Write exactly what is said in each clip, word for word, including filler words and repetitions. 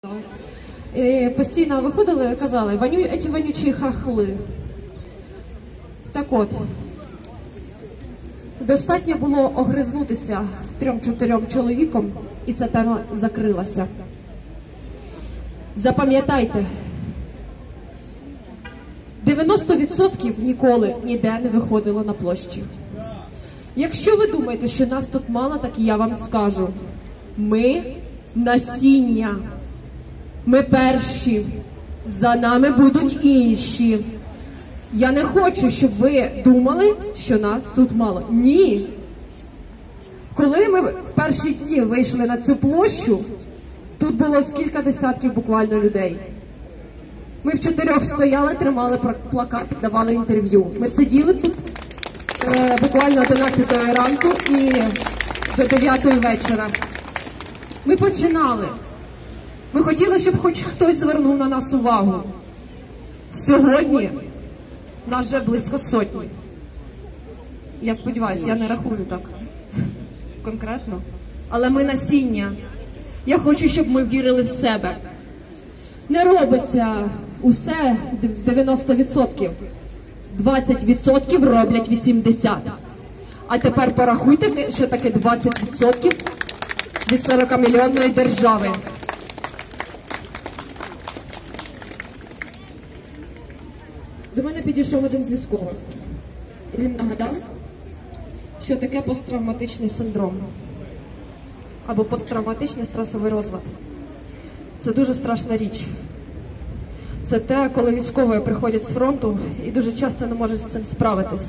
І постійно виходили і казали: «Ваню, ці вонючі хахли». Так от, достатньо було огризнутися трьом-чотирьом чоловіком, і ця тема закрилася. Запам'ятайте, дев'яносто відсотків ніколи ніде не виходило на площі. Якщо ви думаєте, що нас тут мало, так я вам скажу. Ми насіння. Ми перші. За нами будуть інші. Я не хочу, щоб ви думали, що нас тут мало. Ні. Коли ми в перші дні вийшли на цю площу, тут було кілька десятків буквально людей. Ми в чотирьох стояли, тримали плакати, давали інтерв'ю. Ми сиділи тут е, буквально одинадцятої ранку і до дев'ятої вечора. Ми починали. Ми хотіли, щоб хоч хтось звернув на нас увагу. Сьогодні нас вже близько сотні. Я сподіваюся, я не рахую так конкретно. Але ми насіння. Я хочу, щоб ми вірили в себе. Не робиться усе в дев'яносто відсотків. двадцять відсотків роблять вісімдесят відсотків. А тепер порахуйте, що таке двадцять відсотків від сорокамільйонної держави. До мене підійшов один з військових. Він нагадав, що таке посттравматичний синдром або посттравматичний стресовий розлад. Це дуже страшна річ. Це те, коли військові приходять з фронту і дуже часто не можуть з цим справитись.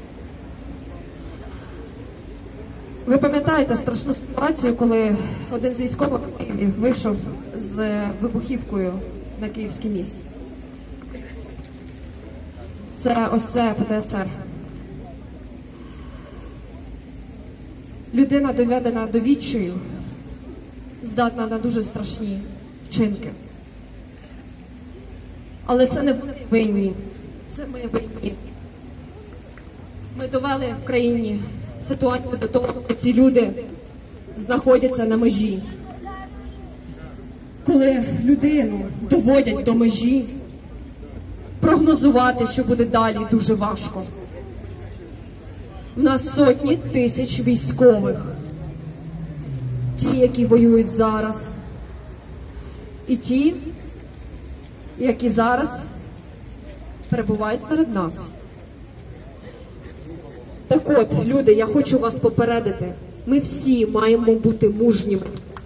Ви пам'ятаєте страшну ситуацію, коли один з військових вийшов з вибухівкою на Київський міст? Це ось це Пе Те Ес Ер. Людина, доведена до відчаю, здатна на дуже страшні вчинки. Але це не вони винні. Це ми винні. Ми довели в країні ситуацію до того, що ці люди знаходяться на межі. Коли людину доводять до межі, прогнозувати, що буде далі, дуже важко. В нас сотні тисяч військових. Ті, які воюють зараз. І ті, які зараз перебувають серед нас. Так от, люди, я хочу вас попередити. Ми всі маємо бути мужніми.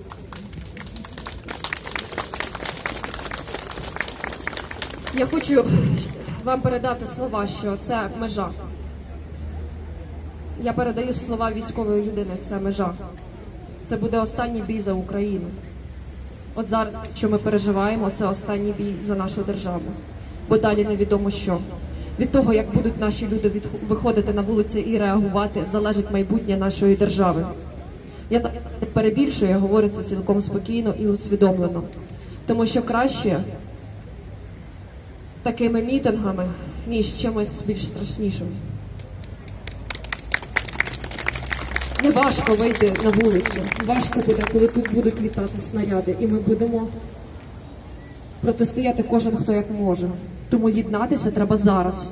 Я хочу вам передати слова, що це межа. Я передаю слова військової людини, це межа. Це буде останній бій за Україну. От зараз, що ми переживаємо, це останній бій за нашу державу. Бо далі невідомо що. Від того, як будуть наші люди від... виходити на вулиці і реагувати, залежить майбутнє нашої держави. Я не перебільшую, я говорю це цілком спокійно і усвідомлено. Тому що краще такими мітингами, ніж чимось більш страшнішим. Не важко вийти на вулицю. Важко буде, коли тут будуть літати снаряди. І ми будемо протистояти кожен, хто як може. Тому єднатися треба зараз.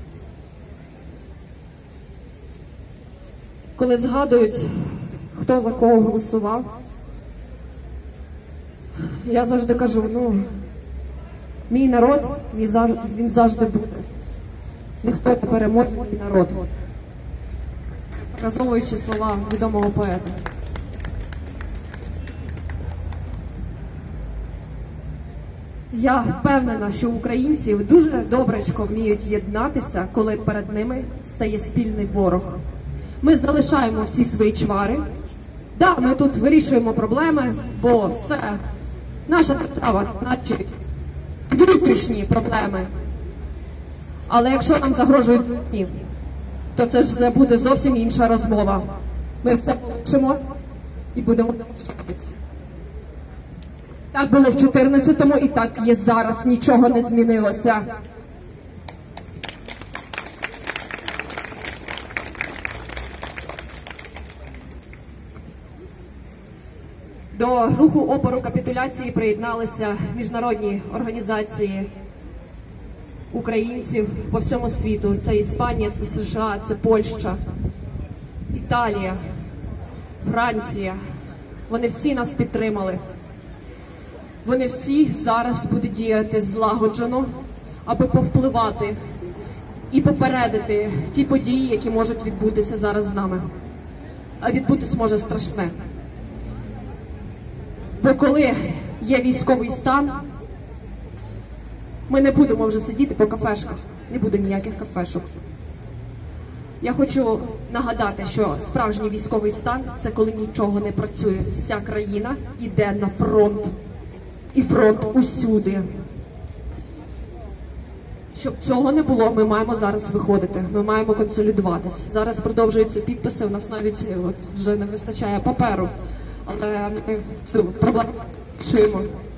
Коли згадують, хто за кого голосував, я завжди кажу, ну, мій народ, він завжди буде. Ніхто не переможе мій народ. Перефразовуючи слова відомого поета. Я впевнена, що українці дуже добречко вміють єднатися, коли перед ними стає спільний ворог. Ми залишаємо всі свої чвари. Да, ми тут вирішуємо проблеми, бо це наша держава, значить внутрішні проблеми. Але якщо нам загрожують війни, то це ж буде зовсім інша розмова. Ми все получимо і будемо захищатися. Так було в чотирнадцятому і так є зараз. Нічого не змінилося. До руху опору капітуляції приєдналися міжнародні організації українців по всьому світу. Це Іспанія, це США, це Польща, Італія, Франція. Вони всі нас підтримали. Вони всі зараз будуть діяти злагоджено, аби повпливати і попередити ті події, які можуть відбутися зараз з нами. А відбутись може страшне. Бо коли є військовий стан, ми не будемо вже сидіти по кафешках, не буде ніяких кафешок. Я хочу нагадати, що справжній військовий стан – це коли нічого не працює. Вся країна йде на фронт. І фронт усюди. Щоб цього не було, ми маємо зараз виходити, ми маємо консолідуватись. Зараз продовжуються підписи, у нас навіть от, вже не вистачає паперу, але ми цю проблему вирішуємо.